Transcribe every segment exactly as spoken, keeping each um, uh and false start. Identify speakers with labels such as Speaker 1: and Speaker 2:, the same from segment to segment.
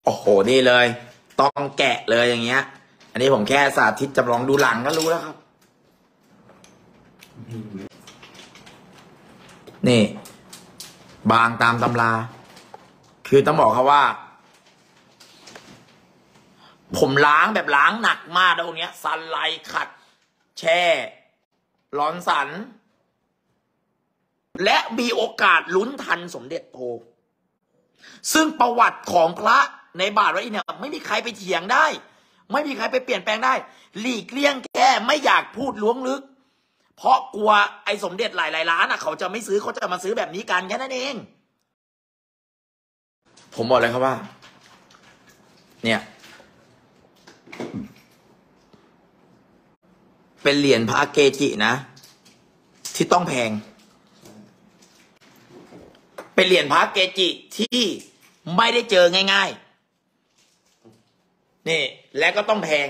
Speaker 1: โอ้โหนี่เลยต้องแกะเลยอย่างเงี้ยอันนี้ผมแค่สาธิตจำลองดูหลังก็รู้แล้วครับนี่บางตามตำราคือต้องบอกเขาว่าผมล้างแบบล้างหนักมากตรงเนี้ยสันไลขัดแช่ร้อนสันและมีโอกาสลุ้นทันสมเด็จโตซึ่งประวัติของพระในบาทวัดอินเนี่ยไม่มีใครไปเถียงได้ไม่มีใครไปเปลี่ยนแปลงได้หลีกเลี่ยงแค่ไม่อยากพูดล้วงลึกเพราะกลัวไอ้สมเด็จหลายๆล้านอ่ะเขาจะไม่ซื้อเขาจะมาซื้อแบบนี้กันแค่นั้นเองผมบอกเลยครับว่าเนี่ยเป็นเหรียญพระเกจินะที่ต้องแพงเป็นเหรียญพระเกจิที่ไม่ได้เจอง่ายๆนี่และก็ต้องแพง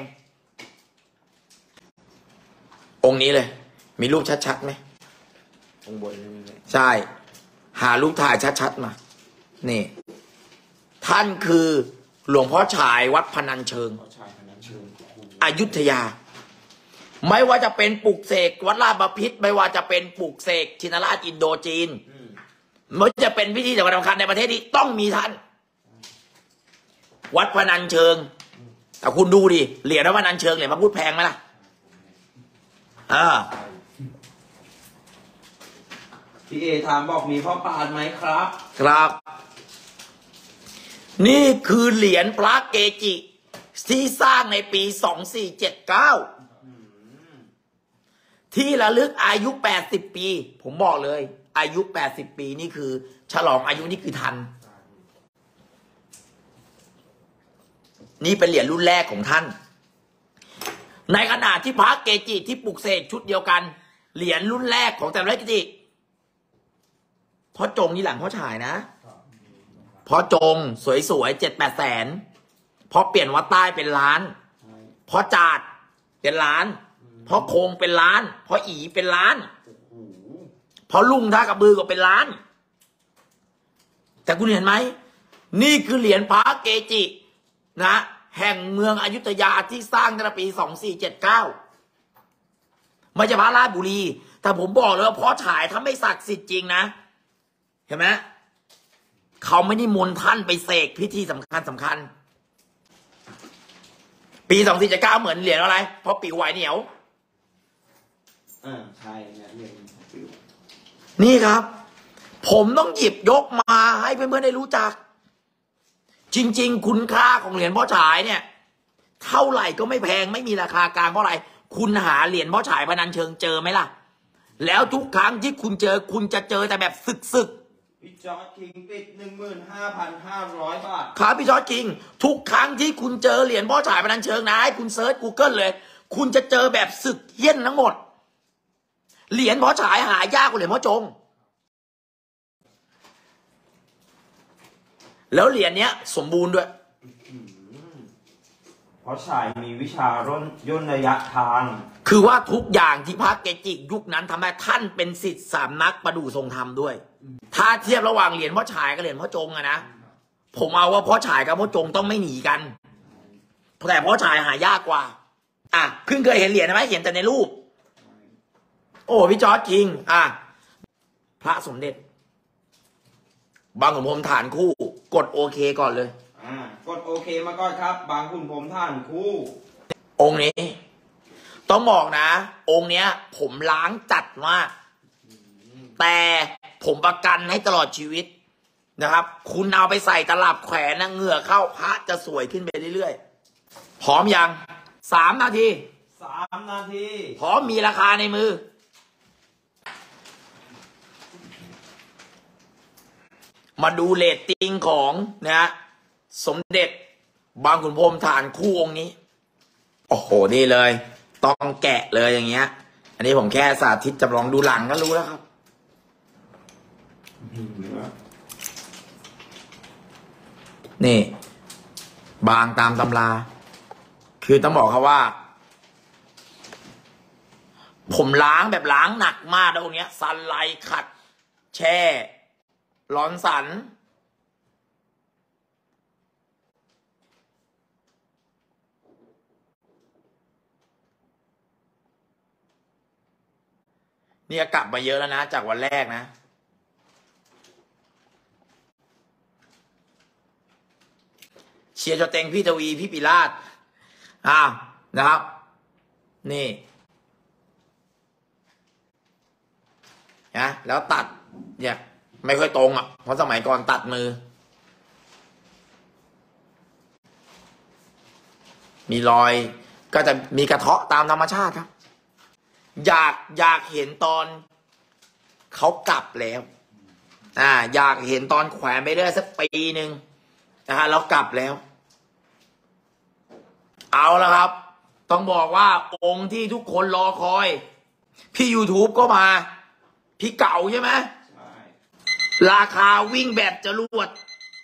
Speaker 1: องค์นี้เลยมีรูปชัดๆไหมองค์บนใช่หารูปถ่ายชัดๆมานี่ท่านคือหลวงพ่อฉายวัดพนัญเชิงอยุธยาไม่ว่าจะเป็นปลุกเสกวัดราชบพิตรไม่ว่าจะเป็นปลุกเสกชินราชอินโดจีนไม่ว่าจะเป็นพิธีสำคัญในประเทศนี้ต้องมีท่านวัดพนัญเชิงแต่คุณดูดิเหรียญวัดพนัญเชิงเหรียญพระพุทธแพงไหมล่ะอ่า
Speaker 2: พี่เอถามบอกมีพ่อปานไหมครับ
Speaker 1: ครับนี่คือเหรียญพระเกจิที่สร้างในปีสองสี่เจ็ดเก้าที่ระลึกอายุแปดสิบปีผมบอกเลยอายุแปดสิบปีนี่คือฉลองอายุนี่คือทันนี่เป็นเหรียญรุ่นแรกของท่านในขณะที่พระเกจิที่ปลุกเสกชุดเดียวกันเหรียญรุ่นแรกของแต่ละเกจิพ่อจงนี่หลังพ่อฉายนะพ่อจงสวยๆเจ็ดแปดแสนพอเปลี่ยนวัดใต้เป็นล้านพอจาดเป็นล้านพอโคงเป็นล้านพออีเป็นล้านพอลุงท่ากระบือก็เป็นล้านแต่คุณเห็นไหมนี่คือเหรียญพระเกจินะแห่งเมืองอยุธยาที่สร้างในปีสองสี่เจ็ดเก้าไม่ใช่พระราชบุรีแต่ผมบอกเลยว่าพ่อฉายถ้าไม่ศักดิ์สิทธิ์จริงนะเห็นไหมเขาไม่ได้มนต์ท่านไปเสกพิธีสำคัญสำคัญปีสองสี่เจ็ดเก้าเหมือนเหรียญอะไรเพราะปิวไหวเหนียว
Speaker 2: อ่าใช่เนี่ยเหรียญปิว
Speaker 1: นี่ครับผมต้องหยิบยกมาให้เพื่อนๆได้รู้จักจริงๆคุณค่าของเหรียญพ่อฉายเนี่ยเท่าไหร่ก็ไม่แพงไม่มีราคากลางเพราะอะไรคุณหาเหรียญพ่อฉายพนัญเชิงเจอไหมล่ะแล้วทุกครั้งที่คุณเจอคุณจะเจอแต่แบบสึกๆ
Speaker 2: พี่จอร์จคิงปิดหนึ่งหมื่นห้าพันห้าร้อยบาท
Speaker 1: ครับพี่จอร์จคิงทุกครั้งที่คุณเจอเหรียญพ่อฉายพนัญเชิงนะให้คุณเซิร์ช กูเกิล เลยคุณจะเจอแบบสึกเหี้ยนทั้งหมดเหรียญพ่อฉายหายากกว่าเหรียญพ่อจงแล้วเหรียญเนี้ยสมบูรณ์ด้วย
Speaker 2: เพราะฉายมีวิชาร่นย่นระยะทาง
Speaker 1: คือว่าทุกอย่างที่พระเกจิยุคนั้นทำให้ท่านเป็นศิษย์สามนักประดู่ทรงธรรมด้วยถ้าเทียบระหว่างเหรียญพ่อฉายกับเหรียญพ่อจงอะนะผมเอาว่าพ่อฉายกับพ่อจงต้องไม่หนีกันแต่พ่อฉายหายากกว่าอ่ะเพิ่งเคยเห็นเหรียญไหมเห็นแต่ในรูปโอ้พี่จอร์จคิงอ่ะพระสมเด็จบางขุนพรหมฐานคู่กดโอเคก่อนเลย
Speaker 2: อ่ากดโอเคมาก่อนครับบางขุนพรหมฐานคู่
Speaker 1: องค์นี้ต้องบอกนะองค์เนี้ยผมล้างจัดมากแต่ผมประกันให้ตลอดชีวิตนะครับคุณเอาไปใส่ตลับแขวนนะเหงื่อเข้าพระจะสวยขึ้นไปเรื่อยๆพร้อมยังสามนาที
Speaker 2: สามนาที
Speaker 1: พร้อมมีราคาในมือมาดูเรตติ้งของนะสมเด็จบางขุนพรหมฐานคู่องค์นี้โอ้โหนี่เลยต้องแกะเลยอย่างเงี้ยอันนี้ผมแค่สาธิตจำลองดูหลังก็รู้แล้วครับนี่บางตามตำราคือต้องบอกเขาว่าผมล้างแบบล้างหนักมากตรงเนี้ยสันไลขัดแช่ร้อนสันเนี่ยกลับมาเยอะแล้วนะจากวันแรกนะเชียร์จอเต็งพี่ทวีพี่ปิราชอ่านะครับนี่นะแล้วตัดเนี่ยไม่ค่อยตรงอ่ะเพราะสมัยก่อนตัดมือมีรอยก็จะมีกระเทาะตามธรรมชาติครับอยากอยากเห็นตอนเขากลับแล้วอ่าอยากเห็นตอนแขวนไปเรื่อยสักปีหนึ่งนะฮะแล้วกลับแล้วเอาแล้วครับต้องบอกว่าองค์ที่ทุกคนรอคอยพี่ YouTube ก็มาพี่เก่าใช่ไหมใช่ราคาวิ่งแบบจรวด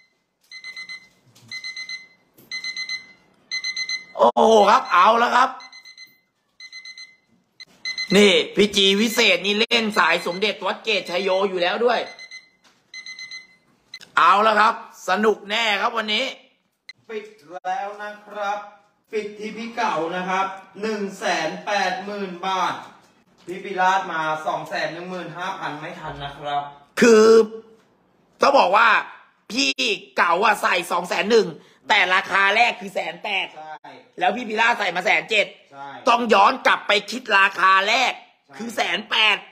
Speaker 1: โอ้โหครับเอาแล้วครับนี่พี่จีวิเศษนี่เล่นสายสมเด็จวัดเกตชัยโยอยู่แล้วด้วยเอาแล้วครับสนุกแน่ครับวันนี้
Speaker 2: ปิดแล้วนะครับปิดที่พี่เก่านะครับหนึ่งแสนแปดหมื่นบาทพี่ปิราชมาสองแสนหนึ่งหมื่นห้าพันไม่ทันนะครับ
Speaker 1: คือต้องบอกว่าพี่เก่าอะใส่สองแสนหนึ่งแต่ราคาแรกคือแสนแปดแล้วพี่ปิราชใส่มาแสนเจ็ดต้องย้อนกลับไปคิดราคาแรกคือแสนแปด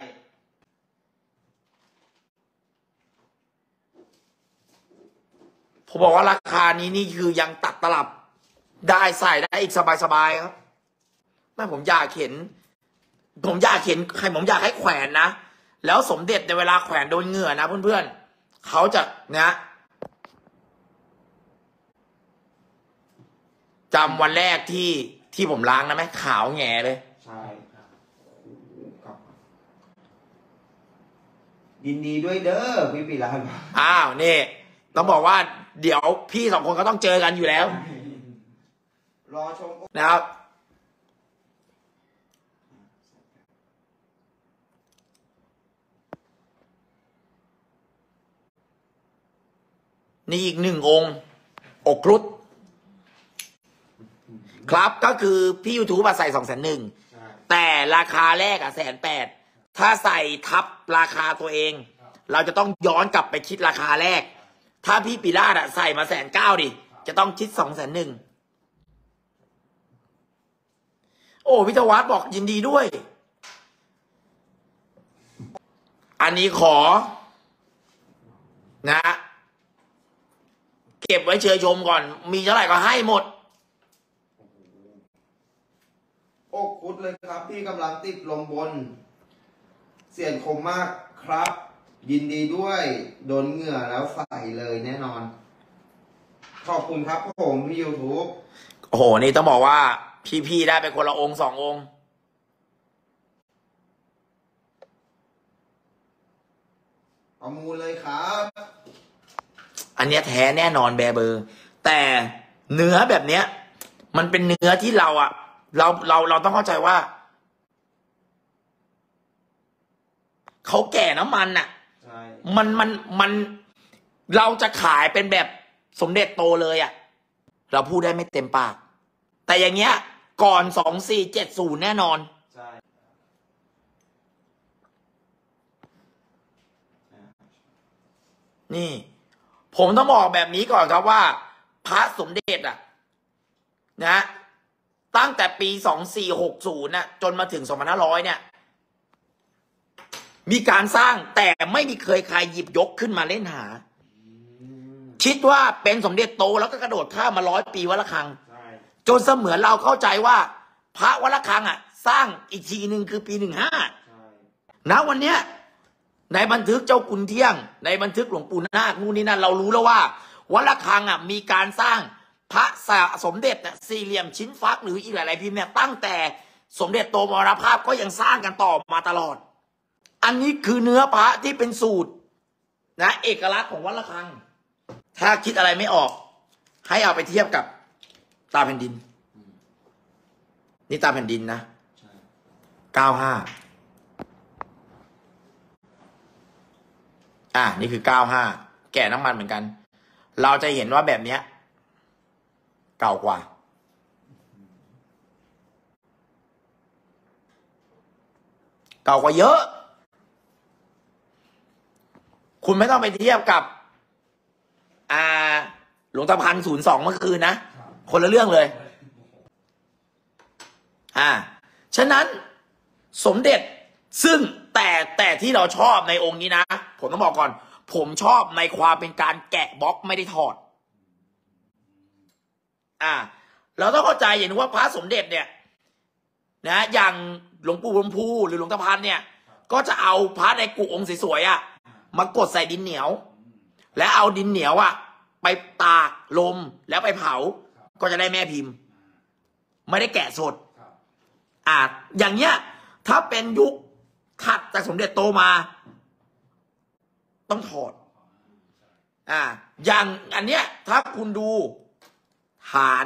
Speaker 1: ผมบอกว่าราคานี้นี่คือยังตัดตลับได้ใส่ได้อีกสบายๆครับแม่ผมอยากเห็นผมอยากเห็นใครผมอยากให้แขวนนะแล้วสมเด็จในเวลาแขวนโดนเหงื่อนะเพื่อนๆเขาจะนะจำวันแรกที่ที่ผมล้างนะไหมขาวแง่เลย
Speaker 2: ใช่ครับยินดีด้วยเด้อพี่ปิราช
Speaker 1: อ้าวนี่ต้องบอกว่าเดี๋ยวพี่สองคนก็ต้องเจอกันอยู่แล้ว
Speaker 2: รอชม
Speaker 1: นะครับนี่อีกหนึ่งองค์อกครุฑครับก็คือพี่ YouTube มาใส่สองแสนหนึ่งแต่ราคาแรกอ่ะแสนแปดถ้าใส่ทับราคาตัวเองเราจะต้องย้อนกลับไปคิดราคาแรกถ้าพี่ปิราชอ่ะใส่มาแสนเก้าดิจะต้องคิดสองแสนหนึ่งโอ้พิทวัฒน์บอกยินดีด้วยอันนี้ขอนะเก็บไว้เชยชมก่อนมีเท่าไหร่ก็ให้หมด
Speaker 2: อกคุดเลยครับพี่กำลังติดลมบนเสียงคมมากครับยินดีด้วยโดนเหงื่อแล้วใส่เลยแน่นอนขอบคุณครับผมพี่ YouTube
Speaker 1: โอ้โหนี่ต้องบอกว่าพี่ๆได้ไปคนละองค์สององค์
Speaker 2: ประมูลเลยครับ
Speaker 1: อันเนี้ยแท้แน่นอนแบเบอร์แต่เนื้อแบบเนี้ยมันเป็นเนื้อที่เราอะเราเราเราต้องเข้าใจว่าเขาแก่น้ำมันอะมันมันมันเราจะขายเป็นแบบสมเด็จโตเลยอะเราพูดได้ไม่เต็มปากแต่อย่างเงี้ยก่อนสองสี่เจ็ดศูนย์แน่นอนใช่นี่ผมต้องบอกแบบนี้ก่อนครับว่าพระสมเด็จอะนะตั้งแต่ปีสองสี่หกศูนย์น่ะจนมาถึงสองพันห้าร้อยเนี่ยมีการสร้างแต่ไม่มีเคยใครหยิบยกขึ้นมาเล่นหาคิดว่าเป็นสมเด็จโตแล้วก็กระโดดข้ามมาร้อยปีวัดระฆังจนเสมือนเราเข้าใจว่าพระวัดระฆังอ่ะสร้างอีกทีหนึ่งคือปีหนึ่งห้านะวันเนี้ยในบันทึกเจ้าคุณเที่ยงในบันทึกหลวงปู่นาคนู่นนี่นั่นเรารู้แล้วว่าวัดระฆังอ่ะมีการสร้างพระสมเด็จเนี่ยสี่เหลี่ยมชิ้นฟักหรืออีกหลายๆพิมพ์เนี่ยตั้งแต่สมเด็จโตมรณภาพก็ยังสร้างกันต่อมาตลอดอันนี้คือเนื้อพระที่เป็นสูตรนะเอกลักษณ์ของวัดระฆังถ้าคิดอะไรไม่ออกให้เอาไปเทียบกับตาแผ่นดินนี่ตาแผ่นดินนะเก้าห้าอ่ะนี่คือเก้าห้าแก่น้ำมันเหมือนกันเราจะเห็นว่าแบบเนี้ยเก่ากว่า อเก่ากว่าเยอะ คุณไม่ต้องไปเทียบกับ อ่า หลวงตาพันศูนย์สองเมื่อคืนนะ คนละเรื่องเลย อ่า ฉะนั้นสมเด็จซึ่งแต่แต่ที่เราชอบในองค์นี้นะ ผมต้องบอกก่อน ผมชอบในความเป็นการแกะบล็อกไม่ได้ถอด อ่า เราต้องเข้าใจอย่างนึงว่าพระสมเด็จเนี่ยนะอย่างหลวงปู่บุญพูหรือหลวงตาพันเนี่ย ก็จะเอาพระในกุองค์สวยๆอ่ะมากดใส่ดินเหนียว และเอาดินเหนียวอ่ะไปตากลมแล้วไปเผาก็จะได้แม่พิมพ์ ไม่ได้แกะสดอ่าอย่างเงี้ยถ้าเป็นยุคถัดจากสมเด็จโตมาต้องถอดอ่าอย่างอันเนี้ยถ้าคุณดูฐาน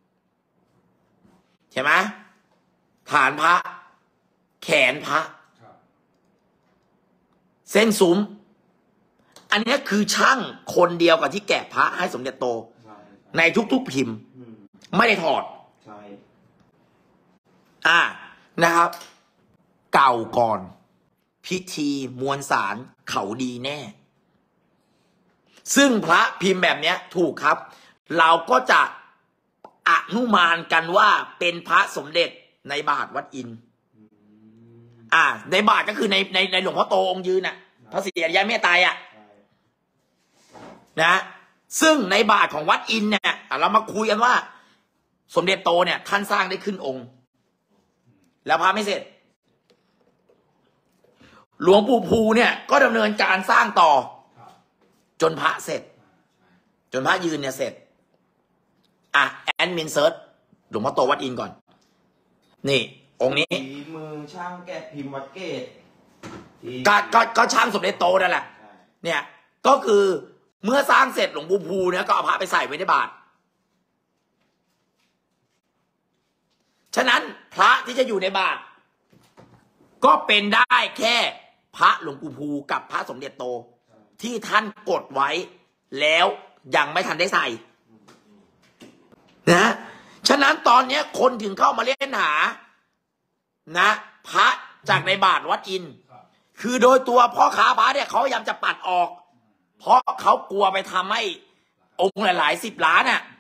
Speaker 1: ใช่ไหมฐานพระแขนพระเส้นซุ้มอันนี้คือช่างคนเดียวกับที่แกะพระให้สมเด็จโตในทุกๆพิมพ์ไม่ได้ถอดใช่อ่านะครับ เก่าก่อนพิธีมวลสารเขาดีแน่ ซึ่งพระพิมพ์แบบเนี้ยถูกครับ เราก็จะอนุมานกันว่าเป็นพระสมเด็จในบาทวัดอินทร์อ่าในบาทก็คือในในในหลวงพ่อโตองค์ยืนน่ะพระศรีอริยเมตไตรอ่ะนะซึ่งในบาทของวัดอินทร์เนี่ยเรามาคุยกันว่าสมเด็จโตเนี่ยท่านสร้างได้ขึ้นองค์แล้วพระไม่เสร็จหลวงปู่ภูเนี่ยก็ดำเนินการสร้างต่อจนพระเสร็จจนพระยืนเนี่ยเสร็จอ่ะแอนมินเซิร์ชหลวงพ่อโตวัดอินทร์ก่อนนี่องค์นี้
Speaker 2: ฝีมือช่างแกะพิมพ์วัดเกต
Speaker 1: ก็ก็ก็ช่างสมเด็จโตนั่นแหละเนี่ยก็คือเมื่อสร้างเสร็จหลวงปู่ภูเนี่ยก็เอาพระไปใส่ไว้ในบาตรฉะนั้นพระที่จะอยู่ในบาตรก็เป็นได้แค่พระหลวงปู่ภูกับพระสมเด็จโตที่ท่านกดไว้แล้วยังไม่ทันได้ใส่นะฉะนั้นตอนนี้คนถึงเข้ามาเล่นหานะพระจากในบาทวัดอินทร์คือโดยตัวพ่อค้าพระเนี่ยเขาพยายามจะปัดออกเพราะเขากลัวไปทำให้องค์หลายๆสิบล้านน่ะ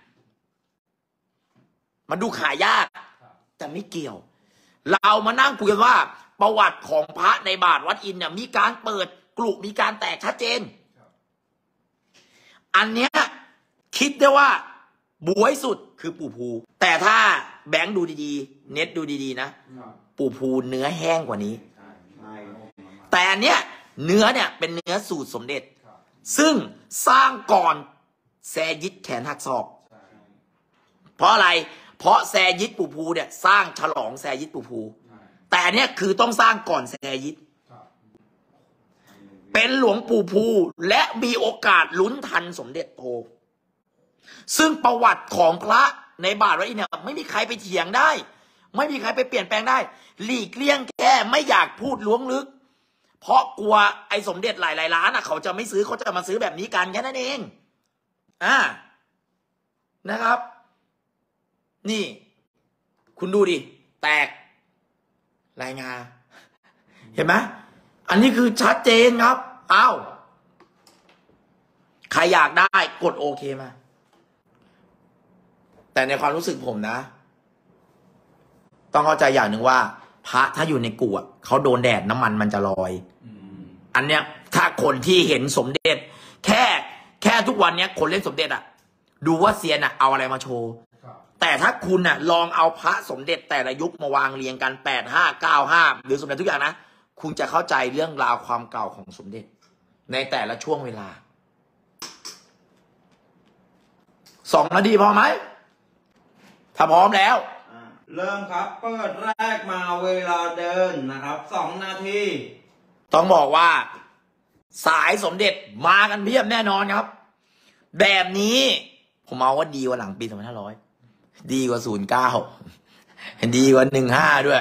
Speaker 1: มันดูขายยากแต่ไม่เกี่ยวเรามานั่งคุยกันว่าประวัติของพระในบาทวัดอินทร์เนี่ยมีการเปิดกลุ่มมีการแตกชัดเจนอันเนี้ยคิดได้ว่าบวยสุดคือปู่ภูแต่ถ้าแบงค์ดูดีๆเน็ตดูดีๆนะปู่ภูเนื้อแห้งกว่านี้แต่อันเนี้ยเนื้อเนี่ยเป็นเนื้อสูตรสมเด็จซึ่งสร้างก่อนแซยิดแขนหักศอกเพราะอะไรเพราะแซยิดปู่ภูเนี่ยสร้างฉลองแซยิดปู่ภูแต่เนี้ยคือต้องสร้างก่อนแซยิดเป็นหลวงปู่ภูและมีโอกาสลุ้นทันสมเด็จโตซึ่งประวัติของพระในบาทวัดอินทร์เนี่ยไม่มีใครไปเถียงได้ไม่มีใครไปเปลี่ยนแปลงได้หลีกเลี่ยงแค่ไม่อยากพูดล้วงลึกเพราะกลัวไอ้สมเด็จหลายๆล้านอ่ะเขาจะไม่ซื้อเขาจะมาซื้อแบบนี้กันแค่นั้นเองอ่านะครับ นี่คุณดูดิแตกรายงานเห็นไหมอันนี้คือชัดเจนครับอ้าวใครอยากได้กดโอเคมาแต่ในความรู้สึกผมนะต้องเข้าใจอย่างหนึ่งว่าพระถ้าอยู่ในกุอ่ะเขาโดนแดดน้ำมันมันจะลอยอันเนี้ยถ้าคนที่เห็นสมเด็จแค่แค่ทุกวันเนี้ยคนเล่นสมเด็จอ่ะดูว่าเซียนอ่ะเอาอะไรมาโชว์แต่ถ้าคุณอ่ะลองเอาพระสมเด็จแต่ละยุคมาวางเรียงกันแปดห้าเก้าห้าหรือสมเด็จทุกอย่างนะคุณจะเข้าใจเรื่องราวความเก่าของสมเด็จในแต่ละช่วงเวลาสองนาทีพอไหมถ้าพร้อมแล้ว
Speaker 2: เริ่มครับเปิดแรกมาเวลาเดินนะครับสองนาที
Speaker 1: ต้องบอกว่าสายสมเด็จมากันเพียบแน่นอนครับแบบนี้ผมเอาว่าดีกว่าหลังปีสองพันห้าร้อยดีกว่าศูนย์เก้าดีกว่าหนึ่งห้าด้วย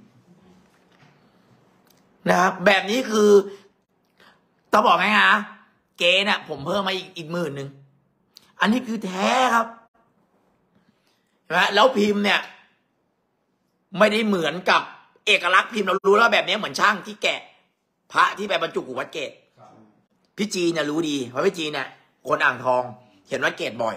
Speaker 1: นะครับแบบนี้คือต้องบอกไงฮะเกณฑ์น่ะผมเพิ่มมาอีกอีกหมื่นหนึ่งอันนี้คือแท้ครับใช่ไหมแล้วพิมพ์เนี่ยไม่ได้เหมือนกับเอกลักษณ์พิมพ์เรารู้แล้วแบบนี้เหมือนช่างที่แกะพระที่ไปบรรจุกูวัดเกตพี่จีเนี่ยรู้ดีเพราะพี่จีเนี่ยคนอ่างทองเห็นวัดเกตบ่อย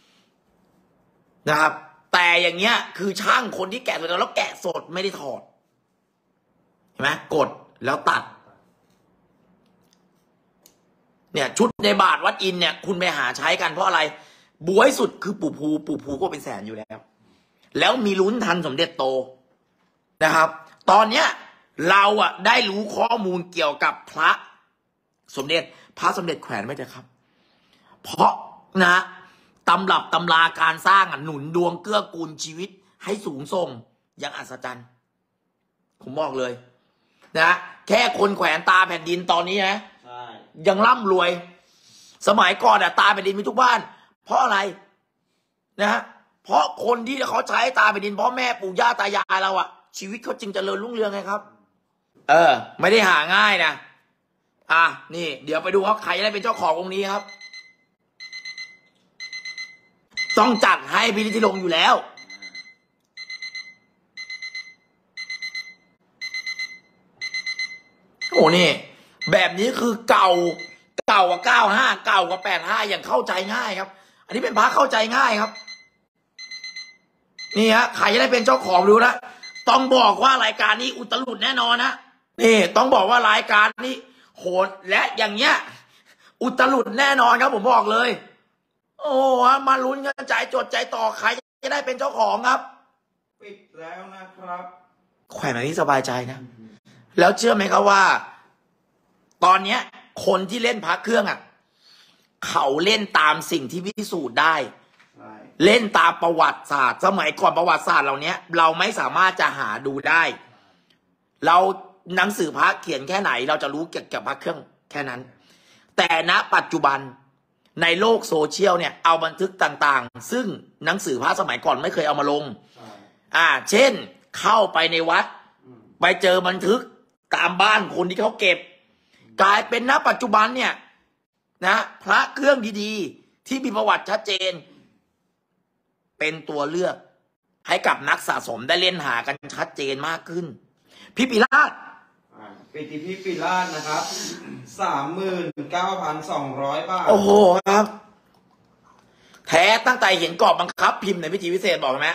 Speaker 1: นะครับแต่อย่างเงี้ยคือช่างคนที่แกะตัวแล้วแกะสดไม่ได้ถอดเห็นไหมกดแล้วตัดเนี่ยชุดในบาทวัดอินเนี่ยคุณไปหาใช้กันเพราะอะไรบวยสุดคือปู่ภูปู่ภูก็เป็นแสนอยู่แล้วแล้วมีลุ้นทันสมเด็จโตนะครับตอนเนี้ยเราอ่ะได้รู้ข้อมูลเกี่ยวกับพระสมเด็จพระสมเด็จแขวนไว้เถอะครับเพราะนะตำรับตำราการสร้างอ่ะหนุนดวงเกื้อกูลชีวิตให้สูงส่งอย่างอัศจรรย์ผมบอกเลยนะแค่คนแขวนตาแผ่นดินตอนนี้นะยังร่ำรวยสมัยก่อนอะตาแผ่นดินมีทุกบ้านเพราะอะไรนะฮะเพราะคนที่เขาใช้ตาแผ่นดินพ่อแม่ปู่ย่าตายายเราอะชีวิตเขาจึงเจริญรุ่งเรืองไงครับเออไม่ได้หาง่ายนะอ่ะนี่เดี๋ยวไปดูว่าใครจะได้เป็นเจ้าขององค์นี้ครับต้องจัดให้พิธีลงอยู่แล้วโอ้นี่แบบนี้คือเก่าเก่ากว่าเก้าห้าเก่ากว่าแปดห้าอย่างเข้าใจง่ายครับอันนี้เป็นพระเข้าใจง่ายครับนี่ฮะใครจะได้เป็นเจ้าของดูนะต้องบอกว่ารายการนี้อุตลุดแน่นอนนะนี่ต้องบอกว่ารายการนี้โหดและอย่างเงี้ยอุตลุดแน่นอนครับผมบอกเลยโอ้มาลุ้นกันใจจดใจต่อใครจะได้เป็นเจ้าของครับ
Speaker 2: ปิดแล้วนะครับ
Speaker 1: แขวนแบบนี้สบายใจนะแล้วเชื่อไหมครับว่าตอนเนี้ยคนที่เล่นพระเครื่องอ่ะเขาเล่นตามสิ่งที่พิสูจน์ได้เล่นตามประวัติศาสตร์สมัยก่อนประวัติศาสตร์เหล่านี้เราไม่สามารถจะหาดูได้เราหนังสือพระเขียนแค่ไหนเราจะรู้เกี่ยวกับพระเครื่องแค่นั้นแต่ณปัจจุบันในโลกโซเชียลเนี่ยเอาบันทึกต่างๆซึ่งหนังสือพระสมัยก่อนไม่เคยเอามาลงอ่าเช่นเข้าไปในวัดไปเจอบันทึกตามบ้านคนที่เขาเก็บกลายเป็นณปัจจุบันเนี่ยนะพระเครื่องดีๆที่มีประวัติชัดเจนเป็นตัวเลือกให้กับนักสะสมได้เล่นหากันชัดเจนมากขึ้นพี่ปิราช
Speaker 2: ปิติพี่ปิราชนะครับสามหมื่นเก้าพันสองร้อยบาท
Speaker 1: โอ้โหครับแท้ตั้งแต่เห็นกรอบบังคับพิมพ์ในพิธีพิเศษบอกไหม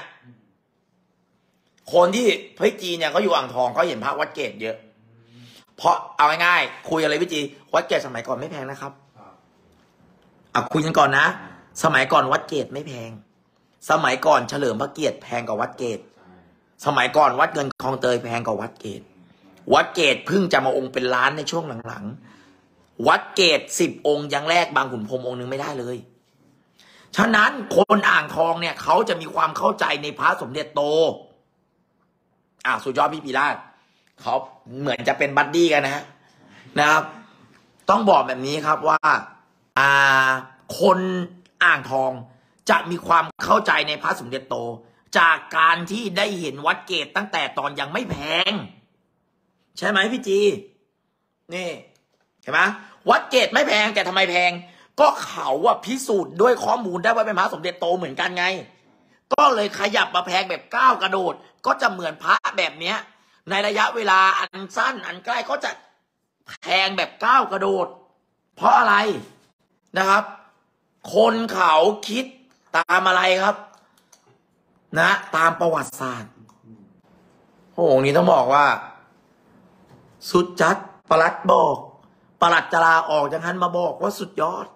Speaker 1: คนที่พี่จีเนี่ยเขาอยู่อ่างทองเขาเห็นพระวัดเกตเยอะเพราะเอาง่ายๆคุยอะไรพี่จีวัดเกตสมัยก่อนไม่แพงนะครับอ่ะคุยกันก่อนนะสมัยก่อนวัดเกตไม่แพงสมัยก่อนเฉลิมพระเกียรติแพงกว่าวัดเกตสมัยก่อนวัดเงินคลองเตยแพงกว่าวัดเกตวัดเกตเพิ่งจะมาองค์เป็นล้านในช่วงหลังๆวัดเกตสิบองค์ยังแรกบางขุนพรหมองค์นึงไม่ได้เลยฉะนั้นคนอ่างทองเนี่ยเขาจะมีความเข้าใจในพระสมเด็จโตอ่ะสุดยอดพี่ปิราชเขาเหมือนจะเป็นบัดดี้กันนะฮะนะครับต้องบอกแบบนี้ครับว่าอ่าคนอ่างทองจะมีความเข้าใจในพระสมเด็จโตจากการที่ได้เห็นวัดเกตตั้งแต่ตอนยังไม่แพงใช่ไหมพี่จีนี่เห็นไหมวัดเกตไม่แพงแต่ทำไมแพงก็เขาอะพิสูจน์ด้วยข้อมูลได้ว่าเป็นพระสมเด็จโตเหมือนกันไงก็เลยขยับมาแพงแบบก้าวกระโดดก็จะเหมือนพระแบบเนี้ยในระยะเวลาอันสั้นอันใกล้ก็จะแพงแบบก้าวกระโดดเพราะอะไรนะครับคนเขาคิดตามอะไรครับนะตามประวัติศาสตร์โอ้โหนี้ต้องบอกว่าสุดจัดประหลัดบอกประหลัดจะลาออกจากนั้นมาบอกว่าสุดยอด